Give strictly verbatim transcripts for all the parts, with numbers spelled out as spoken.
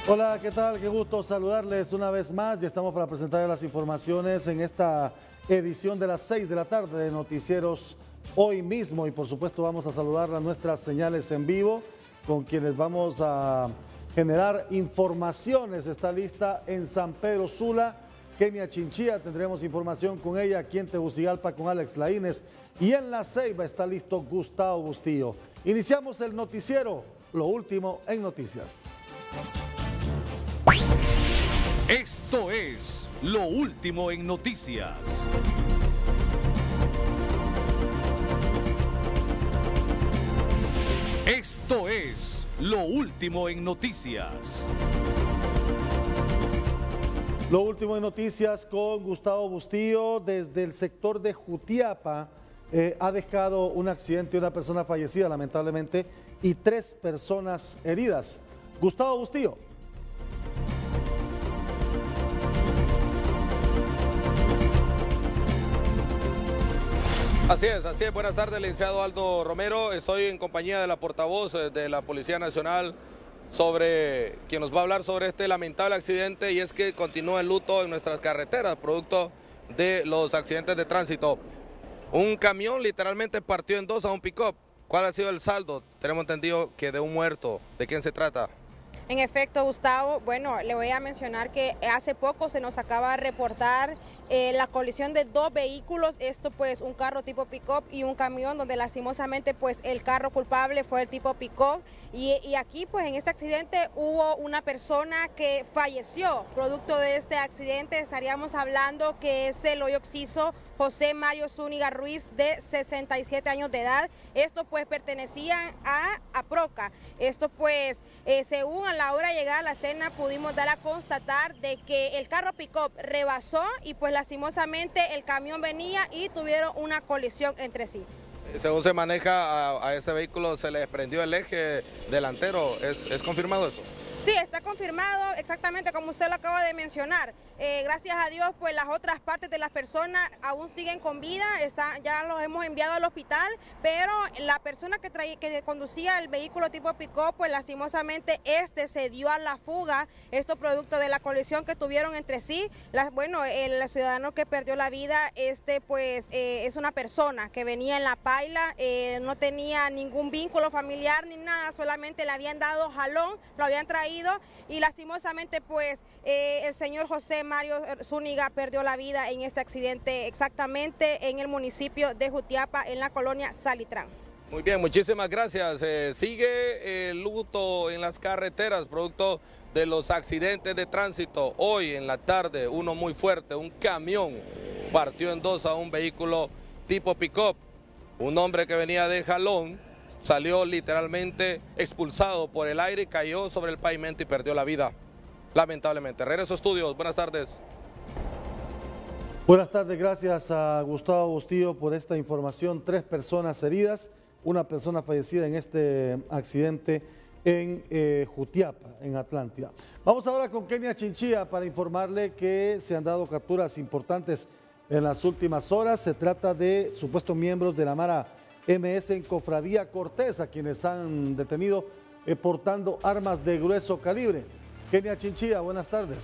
Hola, ¿qué tal? Qué gusto saludarles una vez más. Ya estamos para presentar las informaciones en esta edición de las seis de la tarde de Noticieros Hoy Mismo. Y por supuesto vamos a saludar a nuestras señales en vivo con quienes vamos a generar informaciones. Está lista en San Pedro Sula, Kenia Chinchilla. Tendremos información con ella aquí en Tegucigalpa con Alex Laínez. Y en La Ceiba está listo Gustavo Bustillo. Iniciamos el noticiero, lo último en noticias. Esto es lo último en noticias. Esto es lo último en noticias. Lo último en noticias con Gustavo Bustillo. Desde el sector de Jutiapa eh, ha dejado un accidente, una persona fallecida lamentablemente y tres personas heridas. Gustavo Bustillo. Así es, así es. Buenas tardes, licenciado Aldo Romero. Estoy en compañía de la portavoz de la Policía Nacional, sobre quien nos va a hablar sobre este lamentable accidente, y es que continúa el luto en nuestras carreteras, producto de los accidentes de tránsito. Un camión literalmente partió en dos a un pick-up. ¿Cuál ha sido el saldo? Tenemos entendido que de un muerto. ¿De quién se trata? En efecto, Gustavo, bueno, le voy a mencionar que hace poco se nos acaba de reportar eh, la colisión de dos vehículos, esto pues un carro tipo pick-up y un camión, donde lastimosamente pues el carro culpable fue el tipo pick-up, y, y aquí pues en este accidente hubo una persona que falleció. Producto de este accidente estaríamos hablando que es el hoy occiso José Mario Zúñiga Ruiz, de sesenta y siete años de edad. Esto pues pertenecía a Aproca. Esto pues eh, según a la hora de llegar a la escena pudimos dar a constatar de que el carro pick-up rebasó y pues lastimosamente el camión venía y tuvieron una colisión entre sí. Según se maneja a, a ese vehículo se le desprendió el eje delantero. ¿Es, es confirmado eso? Sí, está confirmado exactamente como usted lo acaba de mencionar. Eh, gracias a Dios, pues las otras partes de las personas aún siguen con vida, está, ya los hemos enviado al hospital, pero la persona que, traía, que conducía el vehículo tipo pick-up, pues lastimosamente este se dio a la fuga, esto producto de la colisión que tuvieron entre sí. Las, bueno, el ciudadano que perdió la vida, este pues eh, es una persona que venía en la paila, eh, no tenía ningún vínculo familiar ni nada, solamente le habían dado jalón, lo habían traído y lastimosamente pues eh, el señor José Mario Zúñiga perdió la vida en este accidente exactamente en el municipio de Jutiapa, en la colonia Salitrán. Muy bien, muchísimas gracias. Eh, sigue el luto en las carreteras, producto de los accidentes de tránsito. Hoy en la tarde, uno muy fuerte, un camión partió en dos a un vehículo tipo pick-up. Un hombre que venía de jalón salió literalmente expulsado por el aire, cayó sobre el pavimento y perdió la vida, lamentablemente. Regreso a estudios, buenas tardes. Buenas tardes, gracias a Gustavo Bustillo por esta información. Tres personas heridas, una persona fallecida en este accidente en eh, Jutiapa, en Atlántida. Vamos ahora con Kenia Chinchilla para informarle que se han dado capturas importantes en las últimas horas. Se trata de supuestos miembros de la Mara M S en Cofradía Cortés, a quienes han detenido eh, portando armas de grueso calibre. Kenia Chinchilla, buenas tardes.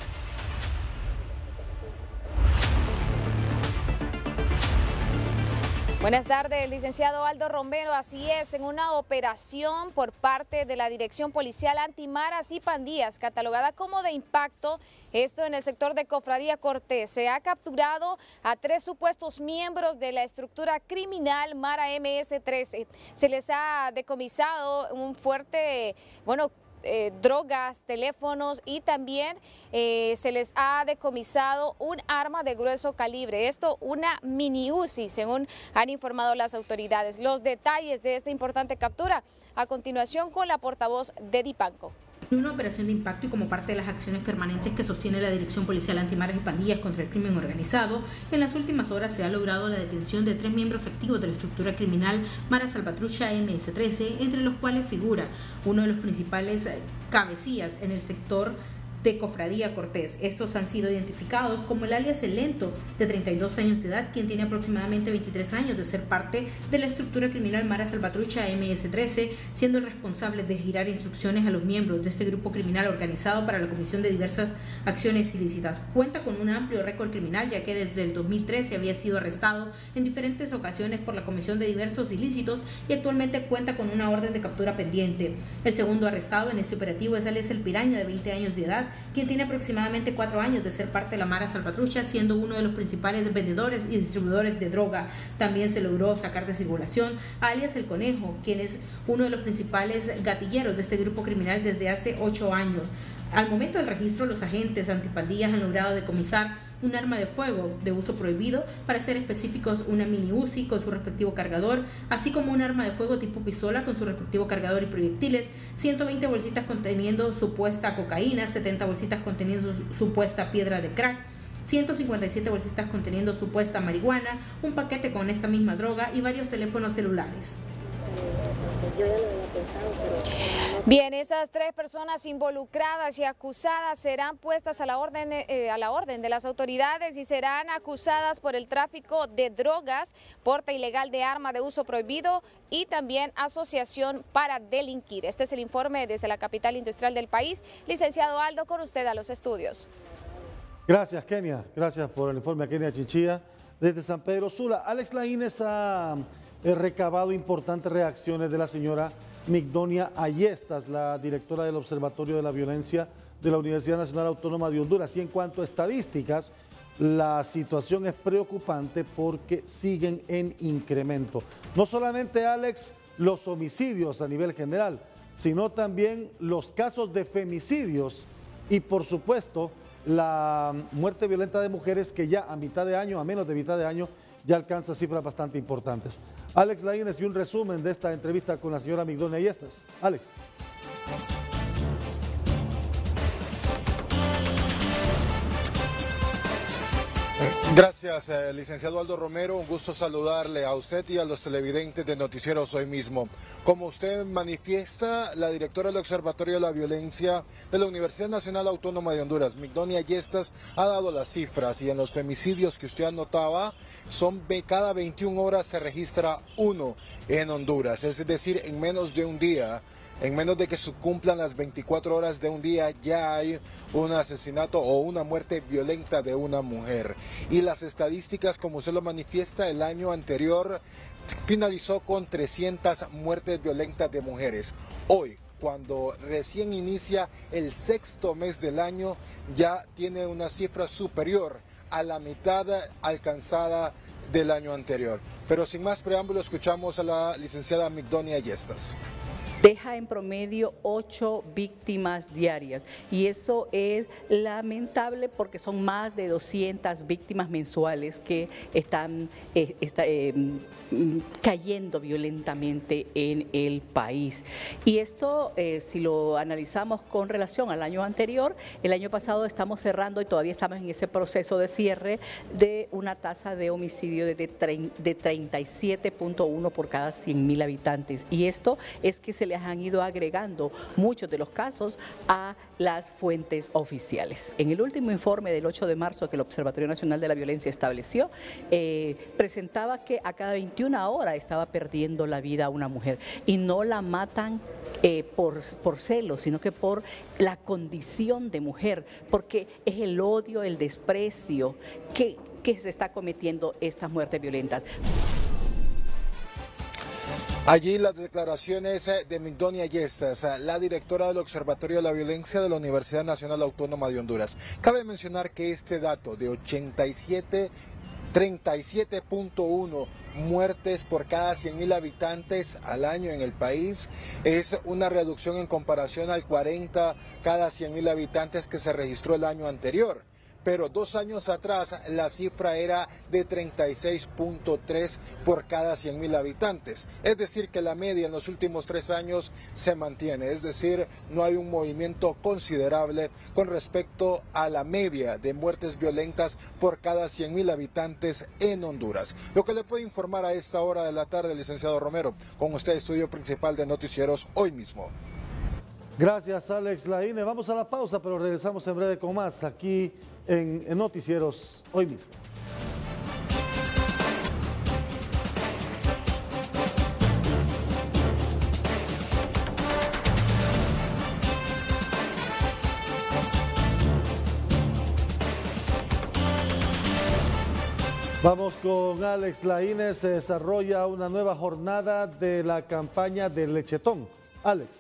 Buenas tardes, licenciado Aldo Romero. Así es, en una operación por parte de la Dirección Policial Antimaras y Pandillas, catalogada como de impacto, esto en el sector de Cofradía Cortés, se ha capturado a tres supuestos miembros de la estructura criminal Mara M S trece. Se les ha decomisado un fuerte, bueno, Eh, drogas, teléfonos y también eh, se les ha decomisado un arma de grueso calibre, esto una mini Uzi, según han informado las autoridades. Los detalles de esta importante captura a continuación con la portavoz de Dipanco. Una operación de impacto y como parte de las acciones permanentes que sostiene la Dirección Policial Antimaras y Pandillas contra el crimen organizado, en las últimas horas se ha logrado la detención de tres miembros activos de la estructura criminal Mara Salvatrucha M S trece, entre los cuales figura uno de los principales cabecillas en el sector de Cofradía Cortés. Estos han sido identificados como el alias El Lento, de treinta y dos años de edad, quien tiene aproximadamente veintitrés años de ser parte de la estructura criminal Mara Salvatrucha eme ese trece, siendo el responsable de girar instrucciones a los miembros de este grupo criminal organizado para la comisión de diversas acciones ilícitas. Cuenta con un amplio récord criminal, ya que desde el dos mil trece había sido arrestado en diferentes ocasiones por la comisión de diversos ilícitos y actualmente cuenta con una orden de captura pendiente. El segundo arrestado en este operativo es alias El Piraña, de veinte años de edad, quien tiene aproximadamente cuatro años de ser parte de la Mara Salvatrucha, siendo uno de los principales vendedores y distribuidores de droga. También se logró sacar de circulación a alias El Conejo, quien es uno de los principales gatilleros de este grupo criminal desde hace ocho años. Al momento del registro, los agentes antipandillas han logrado decomisar un arma de fuego de uso prohibido, para ser específicos una mini Uzi con su respectivo cargador, así como un arma de fuego tipo pistola con su respectivo cargador y proyectiles, ciento veinte bolsitas conteniendo supuesta cocaína, setenta bolsitas conteniendo supuesta piedra de crack, ciento cincuenta y siete bolsitas conteniendo supuesta marihuana, un paquete con esta misma droga y varios teléfonos celulares. Yo ya lo había pensado, pero... Bien, esas tres personas involucradas y acusadas serán puestas a la orden eh, a la orden de las autoridades y serán acusadas por el tráfico de drogas, porte ilegal de arma de uso prohibido y también asociación para delinquir. Este es el informe desde la capital industrial del país. Licenciado Aldo, con usted a los estudios. Gracias, Kenia. Gracias por el informe a Kenia Chinchilla desde San Pedro Sula. Alex Laínez ha He recabado importantes reacciones de la señora Migdonia Ayestas, la directora del Observatorio de la Violencia de la Universidad Nacional Autónoma de Honduras. Y en cuanto a estadísticas, la situación es preocupante porque siguen en incremento. No solamente, Alex, los homicidios a nivel general, sino también los casos de femicidios y, por supuesto, la muerte violenta de mujeres, que ya a mitad de año, a menos de mitad de año, ya alcanza cifras bastante importantes. Alex Laínez, y un resumen de esta entrevista con la señora Migdonia Ayestas. Alex. Gracias, eh, licenciado Aldo Romero. Un gusto saludarle a usted y a los televidentes de Noticieros Hoy Mismo. Como usted manifiesta, la directora del Observatorio de la Violencia de la Universidad Nacional Autónoma de Honduras, Migdonia Ayestas, ha dado las cifras, y en los femicidios que usted anotaba, son cada veintiuna horas se registra uno en Honduras, es decir, en menos de un día. En menos de que se cumplan las veinticuatro horas de un día, ya hay un asesinato o una muerte violenta de una mujer. Y las estadísticas, como usted lo manifiesta, el año anterior finalizó con trescientas muertes violentas de mujeres. Hoy, cuando recién inicia el sexto mes del año, ya tiene una cifra superior a la mitad alcanzada del año anterior. Pero sin más preámbulo, escuchamos a la licenciada Migdonia Ayestas. Deja en promedio ocho víctimas diarias, y eso es lamentable porque son más de doscientas víctimas mensuales que están eh, está, eh, cayendo violentamente en el país. Y esto, eh, si lo analizamos con relación al año anterior, el año pasado estamos cerrando y todavía estamos en ese proceso de cierre de una tasa de homicidio de, de treinta y siete punto uno por cada cien mil habitantes. Y esto es que se les han ido agregando muchos de los casos a las fuentes oficiales. En el último informe del ocho de marzo que el Observatorio Nacional de la Violencia estableció, eh, presentaba que a cada veintiuna horas estaba perdiendo la vida una mujer, y no la matan eh, por, por celos, sino que por la condición de mujer, porque es el odio, el desprecio que, que se está cometiendo estas muertes violentas. Allí las declaraciones de Migdonia Ayestas, la directora del Observatorio de la Violencia de la Universidad Nacional Autónoma de Honduras. Cabe mencionar que este dato de ochenta y siete, treinta y siete punto uno muertes por cada cien mil habitantes al año en el país es una reducción en comparación al cuarenta cada cien mil habitantes que se registró el año anterior. Pero dos años atrás la cifra era de treinta y seis punto tres por cada cien mil habitantes. Es decir, que la media en los últimos tres años se mantiene. Es decir, no hay un movimiento considerable con respecto a la media de muertes violentas por cada cien mil habitantes en Honduras. Lo que le puedo informar a esta hora de la tarde, licenciado Romero. Con usted, estudio principal de Noticieros Hoy Mismo. Gracias, Alex Laínez. Vamos a la pausa, pero regresamos en breve con más aquí en, en Noticieros Hoy Mismo. Vamos con Alex Laínez. Se desarrolla una nueva jornada de la campaña del Lechetón. Alex.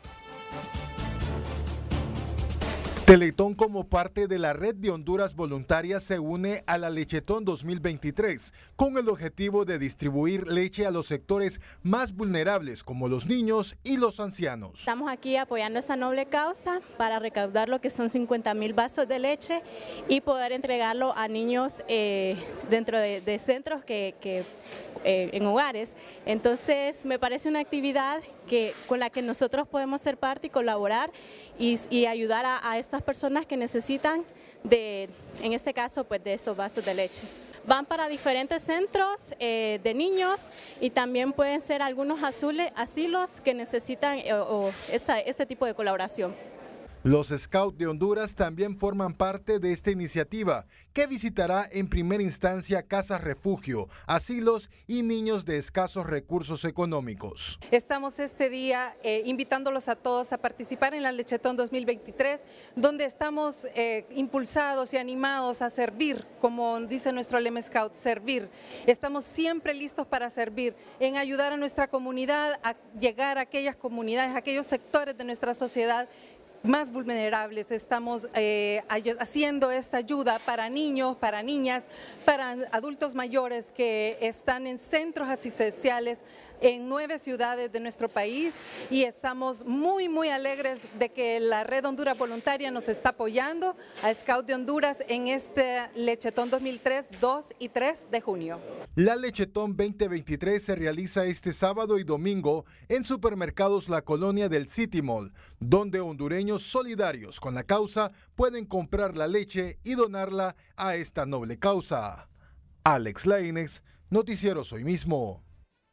Teletón, como parte de la Red de Honduras Voluntarias, se une a la Lechetón dos mil veintitrés con el objetivo de distribuir leche a los sectores más vulnerables como los niños y los ancianos. Estamos aquí apoyando esta noble causa para recaudar lo que son cincuenta mil vasos de leche y poder entregarlo a niños eh, dentro de, de centros que, que eh, en hogares. Entonces me parece una actividad que, con la que nosotros podemos ser parte y colaborar y, y ayudar a, a estas personas que necesitan de, en este caso, pues de estos vasos de leche. Van para diferentes centros eh, de niños y también pueden ser algunos azules, asilos que necesitan eh, o esa, este tipo de colaboración. Los Scouts de Honduras también forman parte de esta iniciativa, que visitará en primera instancia casas refugio, asilos y niños de escasos recursos económicos. Estamos este día eh, invitándolos a todos a participar en la Lechetón dos mil veintitrés, donde estamos eh, impulsados y animados a servir, como dice nuestro lema Scout, servir. Estamos siempre listos para servir, en ayudar a nuestra comunidad, a llegar a aquellas comunidades, a aquellos sectores de nuestra sociedad más vulnerables. Estamos eh, haciendo esta ayuda para niños, para niñas, para adultos mayores que están en centros asistenciales en nueve ciudades de nuestro país y estamos muy muy alegres de que la Red Honduras Voluntaria nos está apoyando a Scout de Honduras en este Lechetón dos mil tres, dos y tres de junio. La Lechetón veinte veintitrés se realiza este sábado y domingo en supermercados La Colonia del City Mall, donde hondureños solidarios con la causa pueden comprar la leche y donarla a esta noble causa. Alex Laínez, Noticieros Hoy Mismo.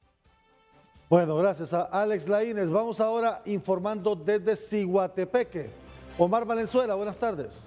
Bueno, gracias a Alex Laínez. Vamos ahora informando desde Ciguatepeque. Omar Valenzuela, buenas tardes.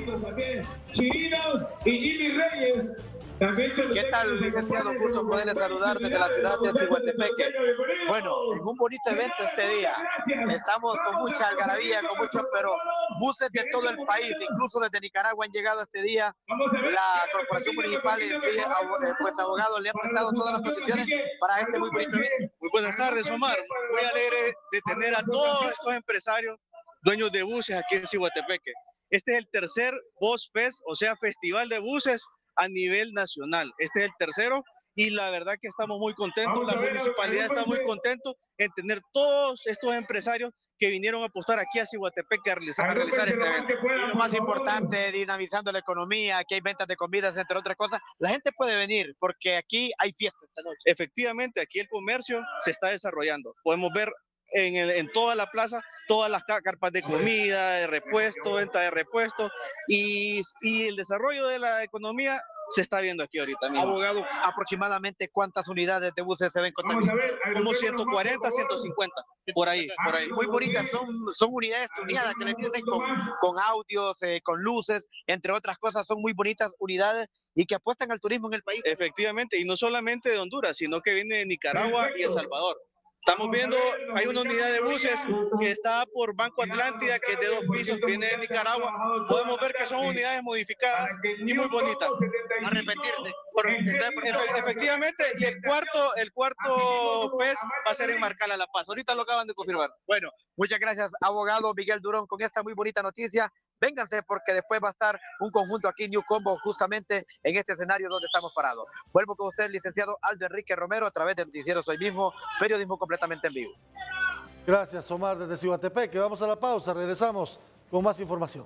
Chirinos y Jimmy Reyes. ¿Qué tal, licenciado? Gusto poderle saludar desde la ciudad de Ciguatepeque. Bueno, en un bonito evento este día. Estamos con mucha algarabía, con mucho, pero buses de todo el país, incluso desde Nicaragua han llegado este día. La corporación municipal en sí, pues abogados le han prestado todas las condiciones para este muy bonito evento. Muy buenas tardes, Omar. Muy alegre de tener a todos estos empresarios, dueños de buses aquí en Ciguatepeque. Este es el tercer Bus Fest, o sea, festival de buses a nivel nacional. Este es el tercero y la verdad que estamos muy contentos, la municipalidad está muy contento en tener todos estos empresarios que vinieron a apostar aquí a Ciguatepeque a realizar, a realizar este evento. Lo más importante, dinamizando la economía, aquí hay ventas de comidas, entre otras cosas. La gente puede venir porque aquí hay fiesta esta noche. Efectivamente, aquí el comercio se está desarrollando. Podemos ver En, el, en toda la plaza, todas las carpas de comida, de repuesto, venta de repuesto y, y el desarrollo de la economía se está viendo aquí ahorita mismo. Abogado, aproximadamente ¿cuántas unidades de buses se ven contabilizadas? Como ciento cuarenta, ciento cincuenta, por ahí, por ahí. Muy bonitas, son, son unidades tuneadas que les dicen con, con audios, eh, con luces, entre otras cosas, son muy bonitas unidades y que apuestan al turismo en el país. Efectivamente, y no solamente de Honduras, sino que viene de Nicaragua y El Salvador. Estamos viendo, hay una unidad de buses que está por Banco Atlántida, que es de dos pisos, viene de Nicaragua. Podemos ver que son unidades modificadas y muy bonitas. A repetirse. Por, efectivamente, y el cuarto, el cuarto fest va a ser en Marcala La Paz. Ahorita lo acaban de confirmar. Bueno, muchas gracias, abogado Miguel Durón, con esta muy bonita noticia. Vénganse porque después va a estar un conjunto aquí en New Combo, justamente en este escenario donde estamos parados. Vuelvo con usted, licenciado Aldo Enrique Romero, a través de Noticieros Hoy Mismo, periodismo completamente en vivo. Gracias, Omar, desde Ciguatepeque. Vamos a la pausa, regresamos con más información.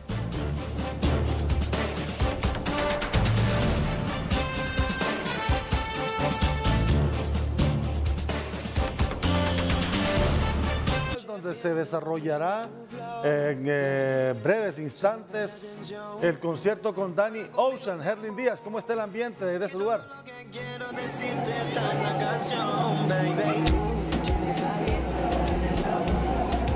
Donde se desarrollará en eh, breves instantes el concierto con Danny Ocean. Herlin Díaz, ¿cómo está el ambiente de ese lugar?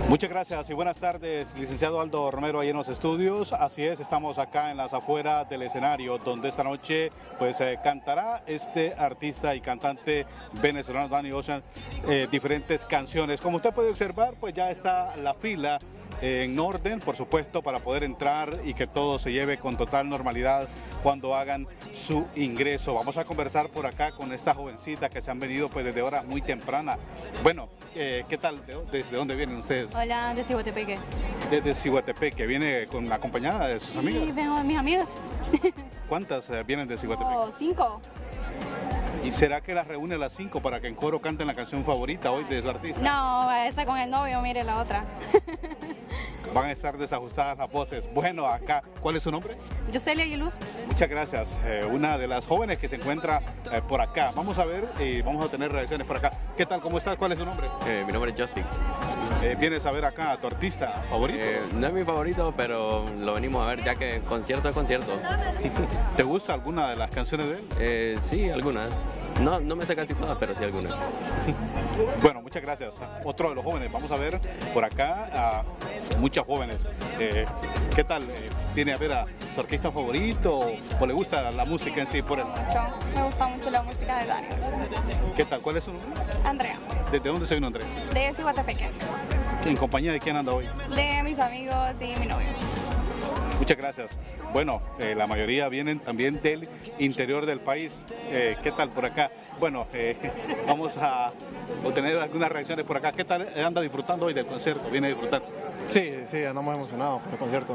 Muchas gracias y buenas tardes, licenciado Aldo Romero, ahí en los estudios. Así es, estamos acá en las afueras del escenario, donde esta noche pues eh, cantará este artista y cantante venezolano Danny Ocean eh, diferentes canciones. Como usted puede observar, pues ya está la fila en orden, por supuesto, para poder entrar y que todo se lleve con total normalidad cuando hagan su ingreso. Vamos a conversar por acá con esta jovencita que se han venido pues desde horas muy tempranas. Bueno, eh, ¿qué tal? ¿Desde dónde vienen ustedes? Hola, de Ciguatepeque. Desde Ciguatepeque, ¿viene con acompañada de sus Sí, amigas? Sí, vengo de mis amigas. ¿Cuántas eh, vienen de Ciguatepeque? Oh, cinco. ¿Y será que las reúne a las cinco para que en coro canten la canción favorita hoy de su artista? No, esa con el novio, mire la otra. Van a estar desajustadas las voces. Bueno, acá, ¿cuál es su nombre? Yoselia Aguiluz. Muchas gracias. Eh, una de las jóvenes que se encuentra eh, por acá. Vamos a ver y vamos a tener reacciones por acá. ¿Qué tal? ¿Cómo estás? ¿Cuál es tu nombre? Eh, mi nombre es Justin. Eh, ¿Vienes a ver acá a tu artista favorito? Eh, no es mi favorito, pero lo venimos a ver ya que concierto es concierto. ¿Te gusta alguna de las canciones de él? Eh, sí, algunas. No, no me sé casi todas, pero sí algunas. Bueno, muchas gracias. Otro de los jóvenes. Vamos a ver por acá a muchas jóvenes. Eh, ¿Qué tal? Eh, ¿Tiene a ver a su artista favorito o, o le gusta la música en sí por él? Mucho. Me gusta mucho la música de Dani. ¿Qué tal? ¿Cuál es su nombre? Andrea. ¿Desde dónde se vino Andrea? De Ciguatepeque. ¿En compañía de quién anda hoy? De mis amigos y mi novio. Muchas gracias. Bueno, eh, la mayoría vienen también del interior del país. Eh, ¿Qué tal por acá? Bueno, eh, vamos a obtener algunas reacciones por acá. ¿Qué tal anda disfrutando hoy del concierto? ¿Viene a disfrutar? Sí, sí, andamos emocionados por el concierto.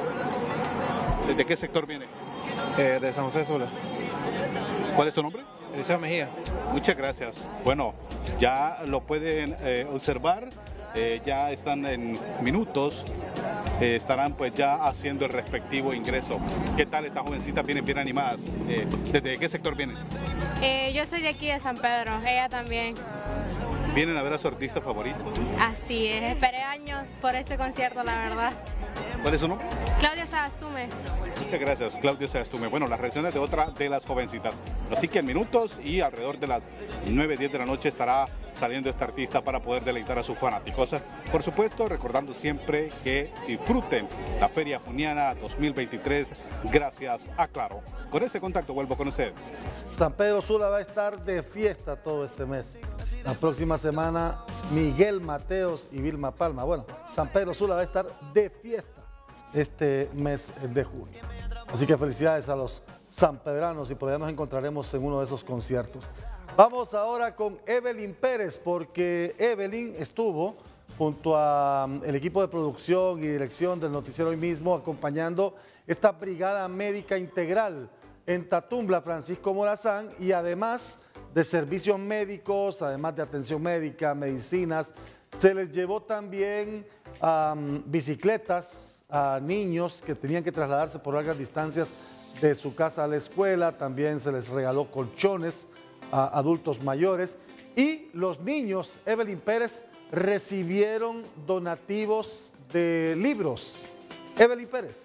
¿Desde qué sector viene? Eh, de San José Sula. ¿Cuál es su nombre? Eliseo Mejía. Muchas gracias. Bueno, ya lo pueden eh, observar. Eh, ya están en minutos, eh, estarán pues ya haciendo el respectivo ingreso. ¿Qué tal estas jovencitas? Vienen bien animadas. Eh, ¿Desde qué sector vienen? Eh, yo soy de aquí de San Pedro, ella también. ¿Vienen a ver a su artista favorito? Así es, esperé años por este concierto, la verdad. ¿Cuál es su nombre? Claudia Sagastume. Muchas gracias, Claudia Sagastume. Bueno, las reacciones de otra de las jovencitas. Así que en minutos y alrededor de las nueve, diez de la noche estará saliendo este artista para poder deleitar a sus fanáticos. Por supuesto, recordando siempre que disfruten la Feria Juniana dos mil veintitrés gracias a Claro. Con este contacto vuelvo con usted. San Pedro Sula va a estar de fiesta todo este mes. La próxima semana Miguel Mateos y Vilma Palma. Bueno, San Pedro Sula va a estar de fiesta este mes de junio. Así que felicidades a los sanpedranos y por allá nos encontraremos en uno de esos conciertos. Vamos ahora con Evelyn Pérez porque Evelyn estuvo junto al equipo de producción y dirección del noticiero Hoy Mismo acompañando esta brigada médica integral en Tatumbla, Francisco Morazán, y además de servicios médicos, además de atención médica, medicinas, se les llevó también um, bicicletas a niños que tenían que trasladarse por largas distancias de su casa a la escuela, también se les regaló colchones a adultos mayores y los niños, Evelyn Pérez, recibieron donativos de libros. Evelyn Pérez.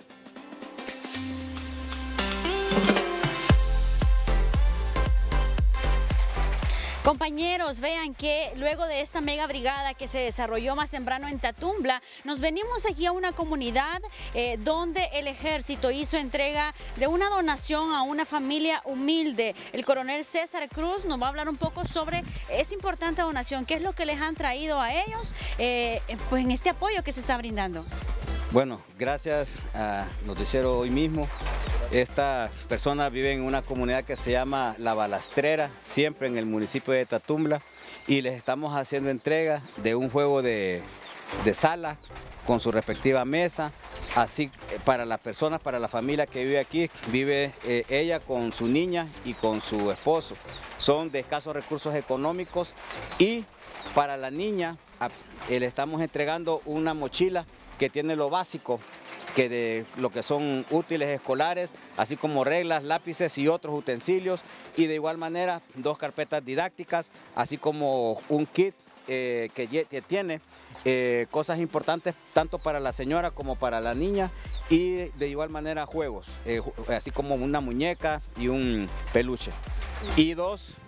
Compañeros, vean que luego de esta mega brigada que se desarrolló más temprano en Tatumbla, nos venimos aquí a una comunidad eh, donde el ejército hizo entrega de una donación a una familia humilde. El coronel César Cruz nos va a hablar un poco sobre esta importante donación, qué es lo que les han traído a ellos eh, pues en este apoyo que se está brindando. Bueno, gracias a Noticiero Hoy Mismo. Esta persona vive en una comunidad que se llama La Balastrera, siempre en el municipio de Tatumbla, y les estamos haciendo entrega de un juego de, de sala con su respectiva mesa, así para las personas, para la familia que vive aquí, vive eh, ella con su niña y con su esposo. Son de escasos recursos económicos y para la niña eh, le estamos entregando una mochila que tiene lo básico, que de lo que son útiles escolares, así como reglas, lápices y otros utensilios, y de igual manera dos carpetas didácticas, así como un kit eh, que, que tiene eh, cosas importantes tanto para la señora como para la niña, y de igual manera juegos, eh, así como una muñeca y un peluche. Y dos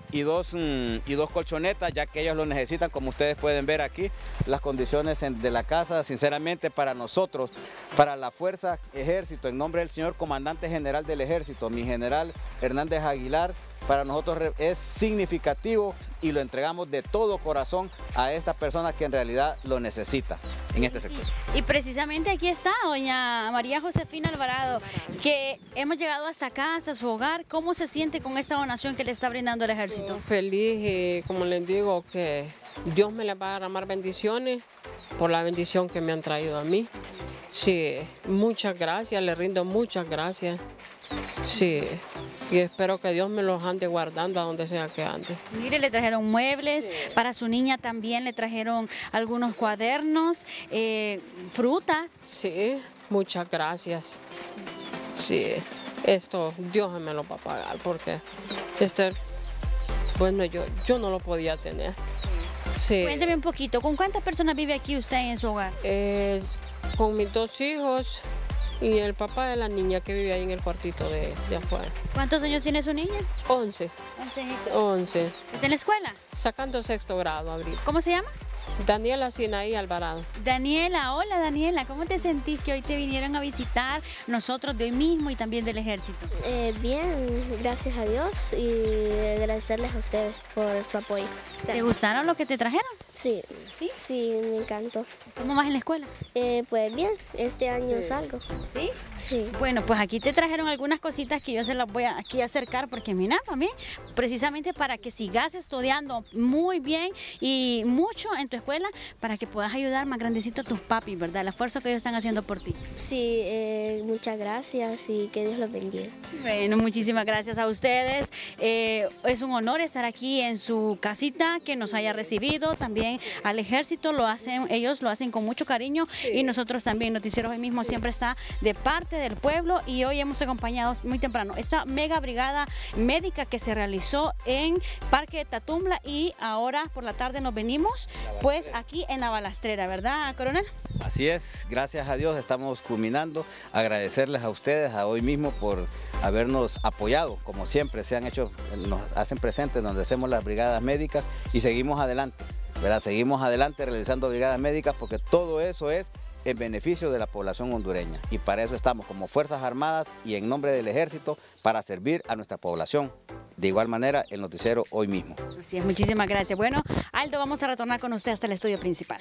y dos, mm, y dos colchonetas, ya que ellos lo necesitan, como ustedes pueden ver aquí, las condiciones en, de la casa, sinceramente para nosotros, para la Fuerza Ejército, en nombre del señor Comandante General del Ejército, mi general Hernández Aguilar, para nosotros es significativo y lo entregamos de todo corazón a esta persona que en realidad lo necesita en este sector. Y precisamente aquí está doña María Josefina Alvarado, que hemos llegado hasta acá, hasta su hogar. ¿Cómo se siente con esta donación que le está brindando el ejército? Feliz y como les digo, que Dios me les va a derramar bendiciones por la bendición que me han traído a mí. Sí, muchas gracias, le rindo muchas gracias. Sí, y espero que Dios me los ande guardando a donde sea que ande. Mire, le trajeron muebles, sí. Para su niña también le trajeron algunos cuadernos, eh, frutas. Sí, muchas gracias. Sí, esto Dios me lo va a pagar porque este, bueno, yo, yo no lo podía tener. Sí. Cuénteme un poquito, ¿con cuántas personas vive aquí usted en su hogar? Eh, con mis dos hijos y el papá de la niña que vive ahí en el cuartito de, de afuera. ¿Cuántos años tiene su niña? Once. Once añitos. Once. ¿Está en la escuela? Sacando sexto grado ahorita. ¿Cómo se llama? Daniela Sinaí Alvarado. Daniela, hola Daniela, ¿cómo te sentís que hoy te vinieron a visitar nosotros de hoy mismo y también del ejército? Eh, bien, gracias a Dios y agradecerles a ustedes por su apoyo. ¿Te gustaron lo que te trajeron? Sí, sí, sí, me encantó. ¿Cómo vas en la escuela? Eh, pues bien, este año sí. salgo. ¿Sí? Sí. Bueno, pues aquí te trajeron algunas cositas que yo se las voy a aquí a acercar porque mira, también, precisamente para que sigas estudiando muy bien y mucho en tu escuela, para que puedas ayudar más grandecito a tus papis, ¿verdad? El esfuerzo que ellos están haciendo por ti. Sí, eh, muchas gracias y que Dios los bendiga. Bueno, muchísimas gracias a ustedes. Eh, es un honor estar aquí en su casita, que nos haya recibido. También al ejército lo hacen, ellos lo hacen con mucho cariño, sí. Y nosotros también, Noticieros Hoy Mismo siempre está de parte del pueblo y hoy hemos acompañado muy temprano esa mega brigada médica que se realizó en Parque de Tatumbla y ahora por la tarde nos venimos pues aquí en la Balastrera, ¿verdad, coronel? Así es, gracias a Dios estamos culminando. Agradecerles a ustedes a Hoy Mismo por habernos apoyado, como siempre se han hecho, nos hacen presentes donde hacemos las brigadas médicas y seguimos adelante, ¿verdad? Seguimos adelante realizando brigadas médicas porque todo eso es en beneficio de la población hondureña y para eso estamos como Fuerzas Armadas y en nombre del Ejército para servir a nuestra población. De igual manera, el noticiero Hoy Mismo. Así es, muchísimas gracias. Bueno, Aldo, vamos a retornar con usted hasta el estudio principal.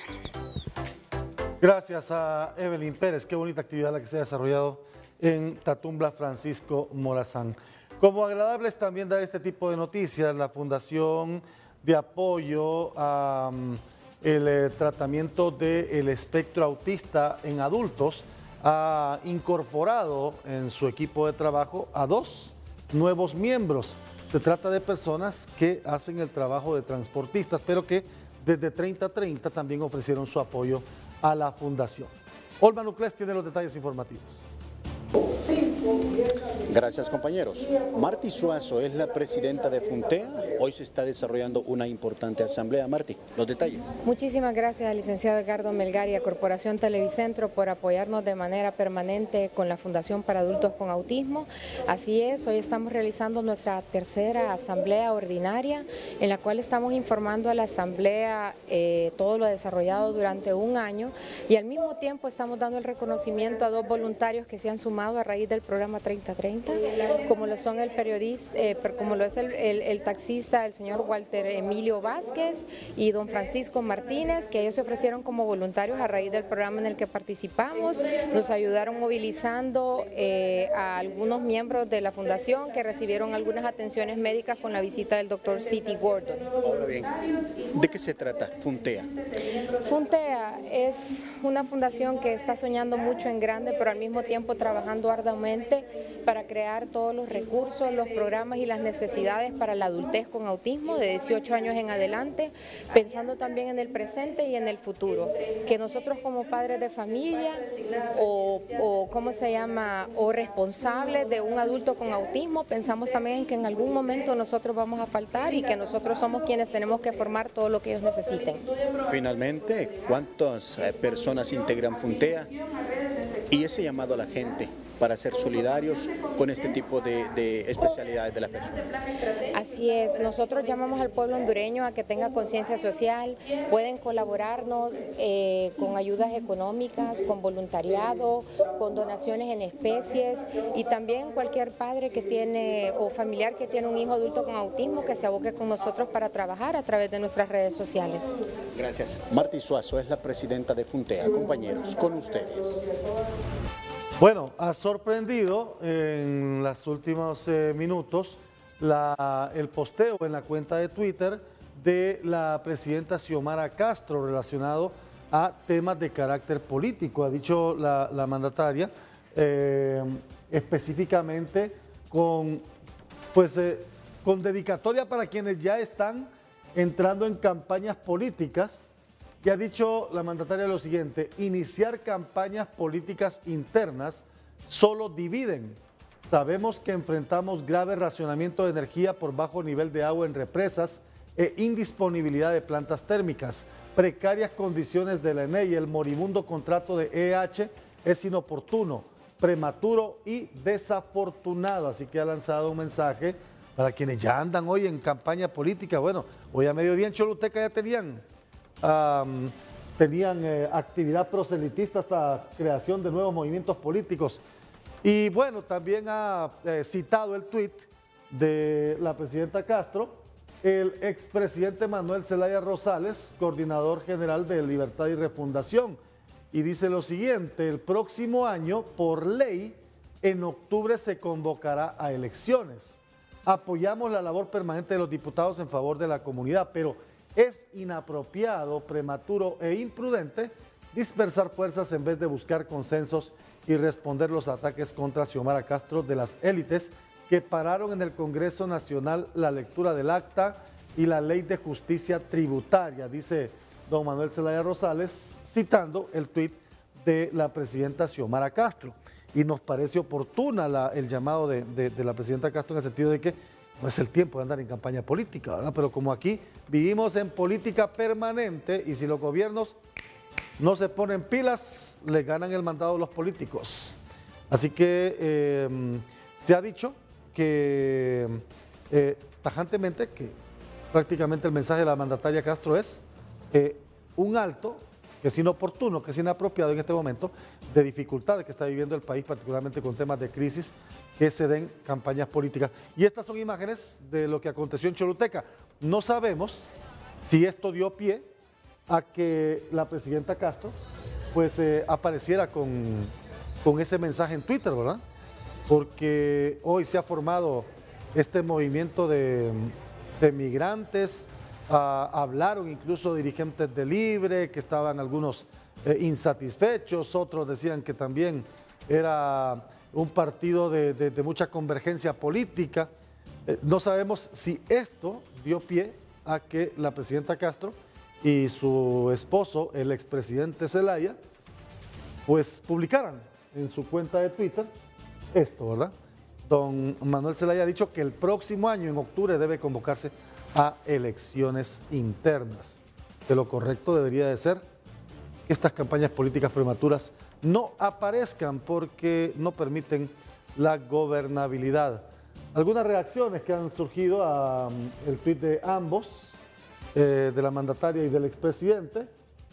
Gracias a Evelyn Pérez, qué bonita actividad la que se ha desarrollado en Tatumbla Francisco Morazán. Como agradable es también dar este tipo de noticias, la Fundación de Apoyo a um, el eh, tratamiento del espectro autista en adultos ha incorporado en su equipo de trabajo a dos nuevos miembros. Se trata de personas que hacen el trabajo de transportistas, pero que desde treinta treinta también ofrecieron su apoyo a la fundación. Olma Nuclés tiene los detalles informativos. Gracias, compañeros. Marty Suazo es la presidenta de Funtea. Hoy se está desarrollando una importante asamblea. Marty, los detalles. Muchísimas gracias al licenciado Edgardo Melgar y a Corporación Televicentro por apoyarnos de manera permanente con la Fundación para Adultos con Autismo. Así es, hoy estamos realizando nuestra tercera asamblea ordinaria en la cual estamos informando a la asamblea eh, todo lo desarrollado durante un año y al mismo tiempo estamos dando el reconocimiento a dos voluntarios que se han sumado a raíz del programa treinta treinta, como lo son el periodista, eh, como lo es el, el, el taxista, el señor Walter Emilio Vázquez y don Francisco Martínez, que ellos se ofrecieron como voluntarios a raíz del programa en el que participamos, nos ayudaron movilizando eh, a algunos miembros de la fundación que recibieron algunas atenciones médicas con la visita del doctor City Gordon. Ahora bien, ¿de qué se trata Funtea? Funtea es una fundación que está soñando mucho en grande, pero al mismo tiempo trabajando arduamente para crear todos los recursos, los programas y las necesidades para la adultez con autismo de dieciocho años en adelante, pensando también en el presente y en el futuro, que nosotros como padres de familia o, o ¿cómo se llama? o responsables de un adulto con autismo, pensamos también en que en algún momento nosotros vamos a faltar y que nosotros somos quienes tenemos que formar todo lo que ellos necesiten. Finalmente, ¿cuántas personas integran Funtea? Y ese llamado a la gente para ser solidarios con este tipo de, de especialidades de las personas. Así es, nosotros llamamos al pueblo hondureño a que tenga conciencia social, pueden colaborarnos eh, con ayudas económicas, con voluntariado, con donaciones en especies y también cualquier padre que tiene o familiar que tiene un hijo adulto con autismo que se aboque con nosotros para trabajar a través de nuestras redes sociales. Gracias. Martí Suazo es la presidenta de Funtea. Compañeros, con ustedes. Bueno, ha sorprendido en los últimos eh, minutos la, el posteo en la cuenta de Twitter de la presidenta Xiomara Castro relacionado a temas de carácter político. Ha dicho la, la mandataria eh, específicamente con, pues, eh, con dedicatoria para quienes ya están entrando en campañas políticas. Y ha dicho la mandataria lo siguiente: iniciar campañas políticas internas solo dividen. Sabemos que enfrentamos grave racionamiento de energía por bajo nivel de agua en represas e indisponibilidad de plantas térmicas, precarias condiciones de la E N E y el moribundo contrato de E H es inoportuno, prematuro y desafortunado. Así que ha lanzado un mensaje para quienes ya andan hoy en campaña política. Bueno, hoy a mediodía en Choluteca ya tenían... Um, tenían eh, actividad proselitista hasta creación de nuevos movimientos políticos. Y bueno, también ha eh, citado el tuit de la presidenta Castro, el expresidente Manuel Zelaya Rosales, coordinador general de Libertad y Refundación, y dice lo siguiente: el próximo año, por ley, en octubre se convocará a elecciones. Apoyamos la labor permanente de los diputados en favor de la comunidad, pero es inapropiado, prematuro e imprudente dispersar fuerzas en vez de buscar consensos y responder los ataques contra Xiomara Castro de las élites que pararon en el Congreso Nacional la lectura del acta y la ley de justicia tributaria, dice don Manuel Zelaya Rosales, citando el tuit de la presidenta Xiomara Castro. Y nos parece oportuna la, el llamado de, de, de la presidenta Castro en el sentido de que no es el tiempo de andar en campaña política, ¿verdad? Pero como aquí vivimos en política permanente y si los gobiernos no se ponen pilas, les ganan el mandado los políticos. Así que eh, se ha dicho que eh, tajantemente que prácticamente el mensaje de la mandataria Castro es eh, un alto, que es inoportuno, que es inapropiado en este momento, de dificultades que está viviendo el país, particularmente con temas de crisis, que se den campañas políticas. Y estas son imágenes de lo que aconteció en Choluteca. No sabemos si esto dio pie a que la presidenta Castro pues eh, apareciera con, con ese mensaje en Twitter, ¿verdad? Porque hoy se ha formado este movimiento de, de migrantes, uh, hablaron incluso dirigentes de Libre, que estaban algunos eh, insatisfechos, otros decían que también era un partido de, de, de mucha convergencia política. Eh, no sabemos si esto dio pie a que la presidenta Castro y su esposo, el expresidente Zelaya, pues publicaran en su cuenta de Twitter esto, ¿verdad? Don Manuel Zelaya ha dicho que el próximo año, en octubre, debe convocarse a elecciones internas. Que lo correcto debería de ser que estas campañas políticas prematuras no aparezcan porque no permiten la gobernabilidad. Algunas reacciones que han surgido al tuit de ambos, eh, de la mandataria y del expresidente.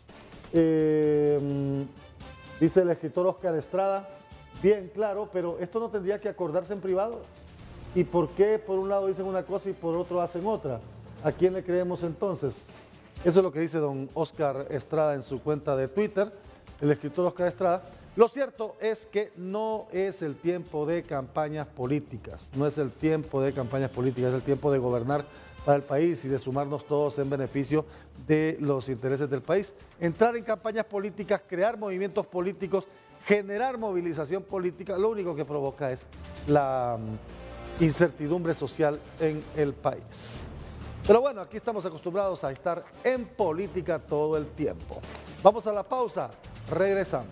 Eh, dice el escritor Oscar Estrada, bien claro, pero esto no tendría que acordarse en privado. ¿Y por qué por un lado dicen una cosa y por otro hacen otra? ¿A quién le creemos entonces? Eso es lo que dice don Oscar Estrada en su cuenta de Twitter, el escritor Oscar Estrada. Lo cierto es que no es el tiempo de campañas políticas, no es el tiempo de campañas políticas, es el tiempo de gobernar para el país y de sumarnos todos en beneficio de los intereses del país. Entrar en campañas políticas, crear movimientos políticos, generar movilización política, lo único que provoca es la incertidumbre social en el país. Pero bueno, aquí estamos acostumbrados a estar en política todo el tiempo. Vamos a la pausa, regresamos.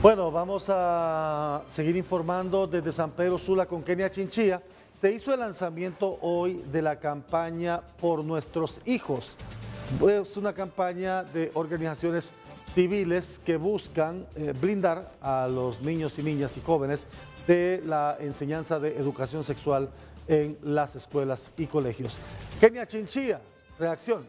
Bueno, vamos a seguir informando desde San Pedro Sula con Kenia Chinchilla. Se hizo el lanzamiento hoy de la campaña Por Nuestros Hijos. Es una campaña de organizaciones civiles que buscan eh, blindar a los niños y niñas y jóvenes de la enseñanza de educación sexual en las escuelas y colegios. Kenia Chinchilla, reacciones.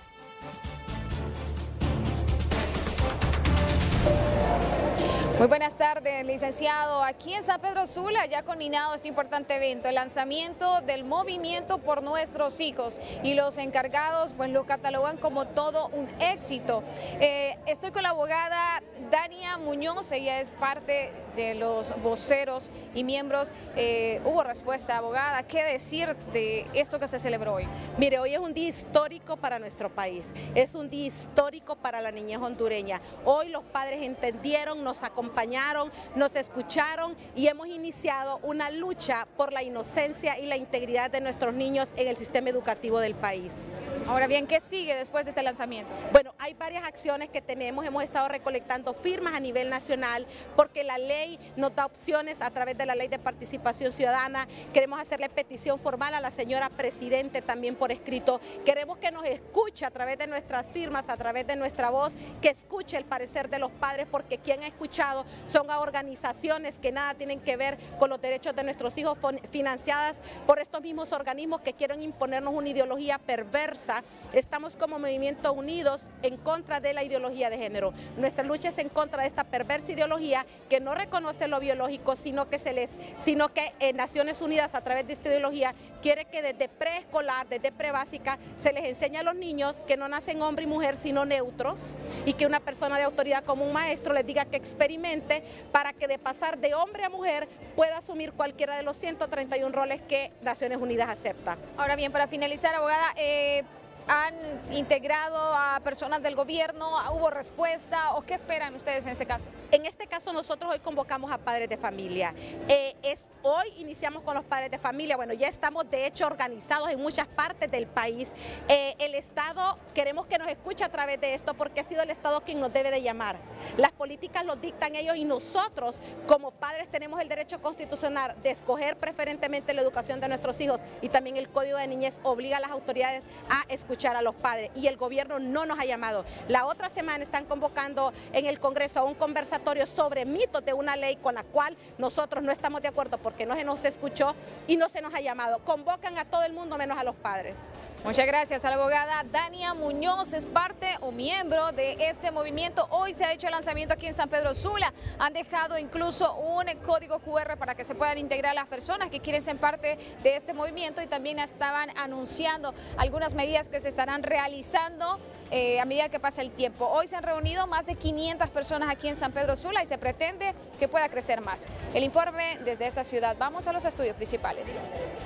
Muy buenas tardes, licenciado. Aquí en San Pedro Sula ya ha culminado este importante evento, el lanzamiento del movimiento Por Nuestros Hijos, y los encargados pues lo catalogan como todo un éxito. Eh, estoy con la abogada Dania Muñoz, ella es parte de los voceros y miembros. Eh, hubo respuesta, abogada. ¿Qué decir de esto que se celebró hoy? Mire, hoy es un día histórico para nuestro país, es un día histórico para la niñez hondureña. Hoy los padres entendieron, nos acompañaron, nos escucharon y hemos iniciado una lucha por la inocencia y la integridad de nuestros niños en el sistema educativo del país. Ahora bien, ¿qué sigue después de este lanzamiento? Bueno, hay varias acciones que tenemos, hemos estado recolectando firmas a nivel nacional porque la ley nos da opciones a través de la ley de participación ciudadana. Queremos hacerle petición formal a la señora Presidente también por escrito. Queremos que nos escuche a través de nuestras firmas, a través de nuestra voz, que escuche el parecer de los padres, porque quien ha escuchado son a organizaciones que nada tienen que ver con los derechos de nuestros hijos, financiadas por estos mismos organismos que quieren imponernos una ideología perversa. Estamos como Movimiento Unidos en contra de la ideología de género. Nuestra lucha es en contra de esta perversa ideología que no reconoce lo biológico, sino que se les, sino que en Naciones Unidas a través de esta ideología quiere que desde preescolar, desde prebásica, se les enseñe a los niños que no nacen hombre y mujer sino neutros, y que una persona de autoridad como un maestro les diga que experimente para que de pasar de hombre a mujer pueda asumir cualquiera de los ciento treinta y uno roles que Naciones Unidas acepta. Ahora bien, para finalizar, abogada, eh... ¿han integrado a personas del gobierno? ¿Hubo respuesta? ¿O qué esperan ustedes en este caso? En este caso nosotros hoy convocamos a padres de familia. Eh, es, hoy iniciamos con los padres de familia. Bueno, ya estamos de hecho organizados en muchas partes del país. Eh, el Estado, queremos que nos escuche a través de esto porque ha sido el Estado quien nos debe de llamar. Las políticas los dictan ellos y nosotros como padres tenemos el derecho constitucional de escoger preferentemente la educación de nuestros hijos, y también el Código de Niñez obliga a las autoridades a escuchar escuchar a los padres, y el gobierno no nos ha llamado. La otra semana están convocando en el Congreso a un conversatorio sobre mitos de una ley con la cual nosotros no estamos de acuerdo porque no se nos escuchó y no se nos ha llamado. Convocan a todo el mundo menos a los padres. Muchas gracias a la abogada Dania Muñoz, es parte o miembro de este movimiento. Hoy se ha hecho el lanzamiento aquí en San Pedro Sula. Han dejado incluso un código cu erre para que se puedan integrar las personas que quieren ser parte de este movimiento, y también estaban anunciando algunas medidas que se estarán realizando eh, a medida que pasa el tiempo. Hoy se han reunido más de quinientas personas aquí en San Pedro Sula y se pretende que pueda crecer más. El informe desde esta ciudad. Vamos a los estudios principales.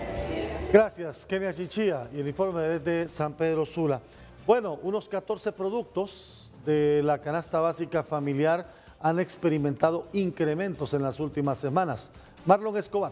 Gracias, Kenia Chinchilla, y el informe desde San Pedro Sula. Bueno, unos catorce productos de la canasta básica familiar han experimentado incrementos en las últimas semanas. Marlon Escobar.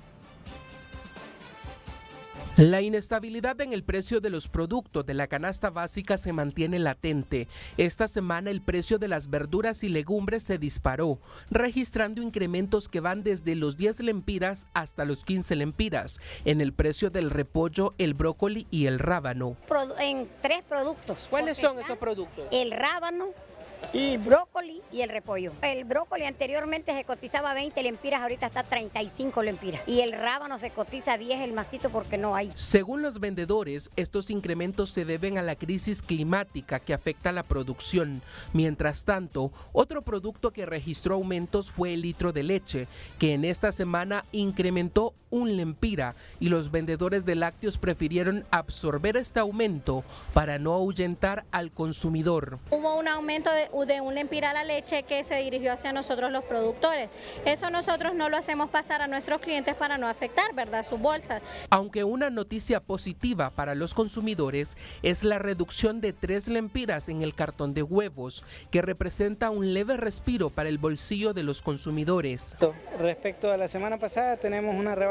La inestabilidad en el precio de los productos de la canasta básica se mantiene latente. Esta semana el precio de las verduras y legumbres se disparó, registrando incrementos que van desde los diez lempiras hasta los quince lempiras en el precio del repollo, el brócoli y el rábano. En tres productos. ¿Cuáles son esos productos? El rábano, el brócoli y el repollo. El brócoli anteriormente se cotizaba veinte lempiras, ahorita está treinta y cinco lempiras. Y el rábano se cotiza diez el mastito porque no hay. Según los vendedores, estos incrementos se deben a la crisis climática que afecta la producción. Mientras tanto, otro producto que registró aumentos fue el litro de leche, que en esta semana incrementó un lempira, y los vendedores de lácteos prefirieron absorber este aumento para no ahuyentar al consumidor. Hubo un aumento de, de un lempira a la leche que se dirigió hacia nosotros los productores. Eso nosotros no lo hacemos pasar a nuestros clientes para no afectar, ¿verdad?, sus bolsas. Aunque una noticia positiva para los consumidores es la reducción de tres lempiras en el cartón de huevos, que representa un leve respiro para el bolsillo de los consumidores. Respecto a la semana pasada, tenemos una rebaja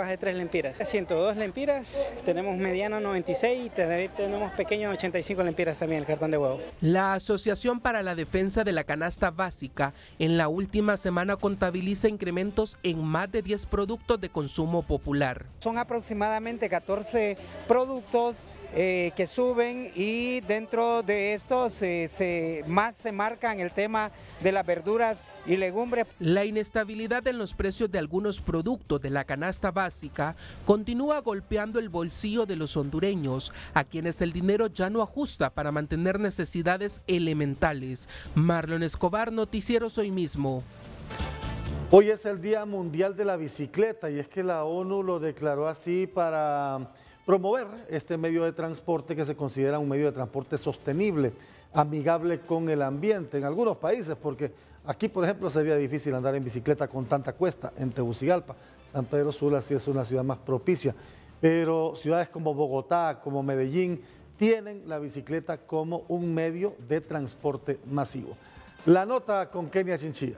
de tres lempiras. ciento dos lempiras, tenemos mediano noventa y seis y tenemos pequeño ochenta y cinco lempiras también el cartón de huevo. La Asociación para la Defensa de la Canasta Básica en la última semana contabiliza incrementos en más de diez productos de consumo popular. Son aproximadamente catorce productos eh, que suben y dentro de estos eh, se, más se marcan el tema de las verduras y legumbres. La inestabilidad en los precios de algunos productos de la canasta básica continúa golpeando el bolsillo de los hondureños, a quienes el dinero ya no ajusta para mantener necesidades elementales. Marlon Escobar, Noticieros Hoy Mismo. Hoy es el Día Mundial de la Bicicleta y es que la ONU lo declaró así para promover este medio de transporte que se considera un medio de transporte sostenible, amigable con el ambiente en algunos países, porque aquí, por ejemplo, sería difícil andar en bicicleta con tanta cuesta en Tegucigalpa. San Pedro Sula sí es una ciudad más propicia, pero ciudades como Bogotá, como Medellín, tienen la bicicleta como un medio de transporte masivo. La nota con Kenia Chinchilla.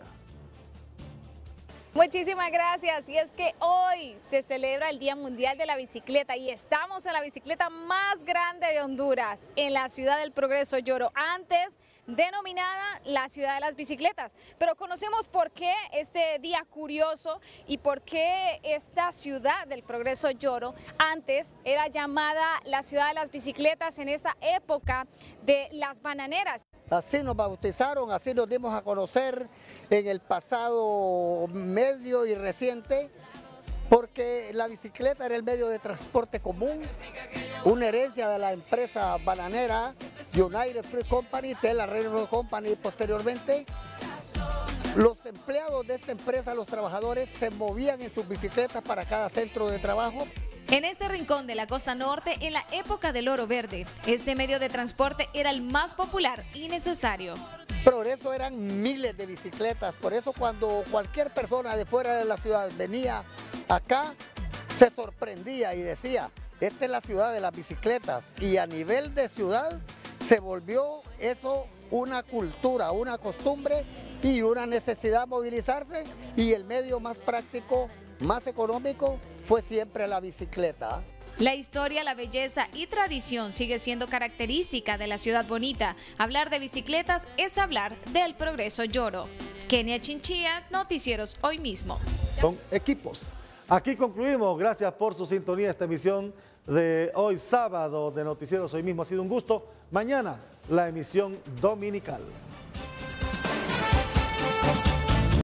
Muchísimas gracias. Y es que hoy se celebra el Día Mundial de la Bicicleta y estamos en la bicicleta más grande de Honduras, en la ciudad del Progreso Lloro, antes denominada la ciudad de las bicicletas. Pero conocemos por qué este día curioso y por qué esta ciudad del Progreso Lloro antes era llamada la ciudad de las bicicletas en esa época de las bananeras. Así nos bautizaron, así nos dimos a conocer en el pasado medio y reciente, porque la bicicleta era el medio de transporte común, una herencia de la empresa bananera United Fruit Company, Tela Railroad Company posteriormente. Los empleados de esta empresa, los trabajadores, se movían en sus bicicletas para cada centro de trabajo. En este rincón de la costa norte, en la época del oro verde, este medio de transporte era el más popular y necesario. Por eso eran miles de bicicletas, por eso cuando cualquier persona de fuera de la ciudad venía acá, se sorprendía y decía, esta es la ciudad de las bicicletas. Y a nivel de ciudad se volvió eso una cultura, una costumbre y una necesidad de movilizarse, y el medio más práctico, más económico, fue siempre la bicicleta. La historia, la belleza y tradición sigue siendo característica de la ciudad bonita. Hablar de bicicletas es hablar del Progreso Lloro. Kenia Chinchilla, Noticieros Hoy Mismo. Son equipos. Aquí concluimos. Gracias por su sintonía. Esta emisión de hoy sábado de Noticieros Hoy Mismo ha sido un gusto. Mañana la emisión dominical.